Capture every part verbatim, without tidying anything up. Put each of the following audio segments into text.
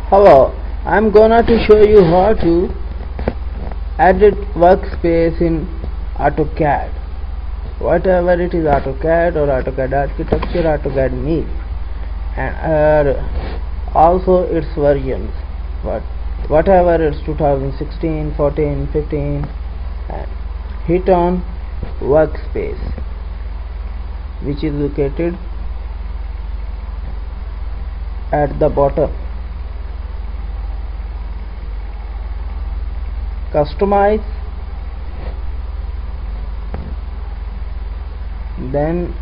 Hello, I'm gonna to show you how to edit workspace in AutoCAD. Whatever it is, AutoCAD or AutoCAD Architecture, AutoCAD Meet, and uh, also its versions. But whatever it's two thousand sixteen, fourteen, fifteen, and hit on workspace, which is located at the bottom. Customize, then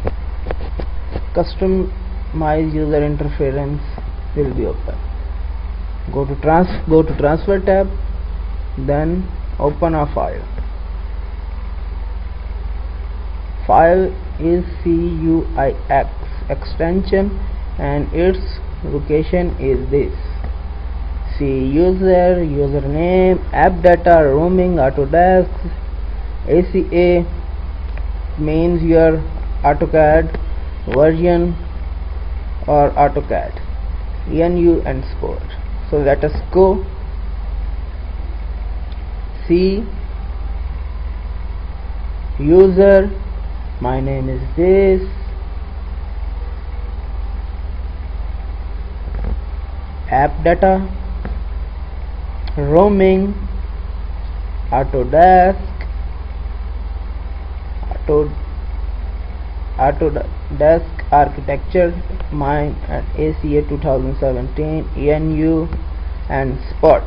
customize user interference will be open. Go to trans go to transfer tab, then open a file. File is C U I X extension and its location is this. See user, username, app data, roaming, Autodesk, A C A means your AutoCAD version or AutoCAD, N U and sport. So let us go. See user, my name is this, app data, roaming, Autodesk, Auto, Autodesk Architecture, mine at A C A two thousand seventeen, N U and Spot.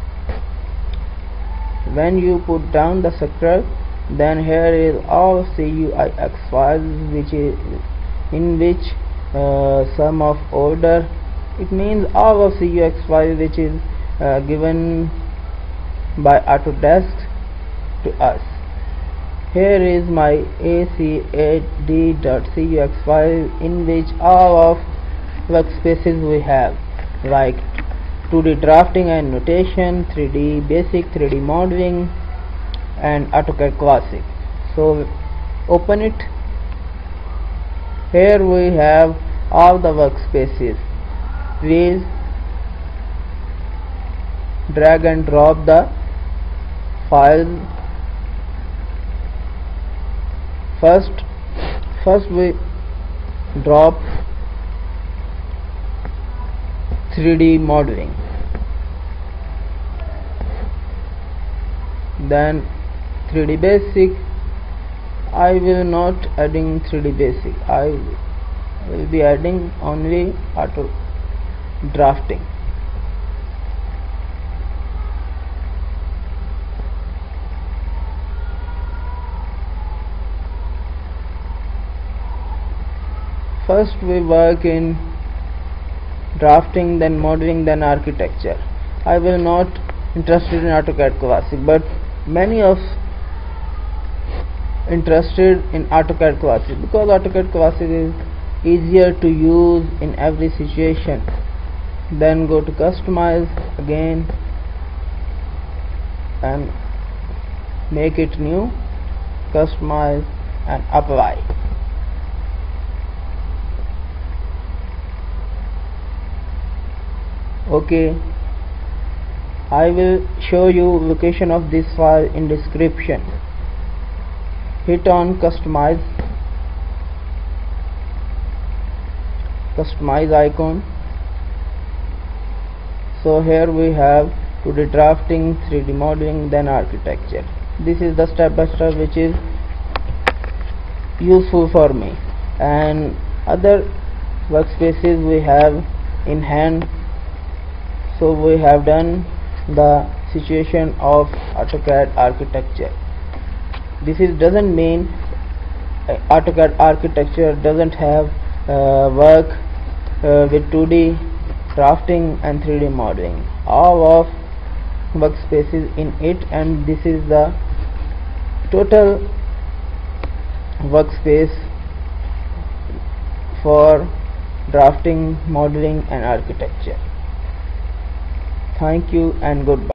When you put down the sector, then here is all C U I X files, which is in which uh, some of order. It means all of C U I X files which is uh, given by Autodesk to us. Here is my A C A D dot C U I X file, in which all of workspaces we have, like two D drafting and notation, three D basic, three D modeling, and AutoCAD Classic. So open it. Here we have all the workspaces. Please drag and drop the file. First, first we drop three D modeling, then three D basic. I will not adding three D basic. I will be adding only auto drafting. First we work in drafting, then modeling, then architecture. I will not interested in AutoCAD Classic, but many of interested in AutoCAD Classic because AutoCAD Classic is easier to use in every situation. Then go to customize again and make it new, customize and apply. Okay, I will show you location of this file in description. Hit on customize, customize icon. So here we have two D drafting, three D modeling, then architecture. This is the step by step which is useful for me, and other workspaces we have in hand. So we have done the situation of AutoCAD architecture. This is doesn't mean uh, AutoCAD architecture doesn't have uh, work uh, with two D drafting and three D modeling. All of workspaces in it, and this is the total workspace for drafting, modeling and architecture. Thank you and goodbye.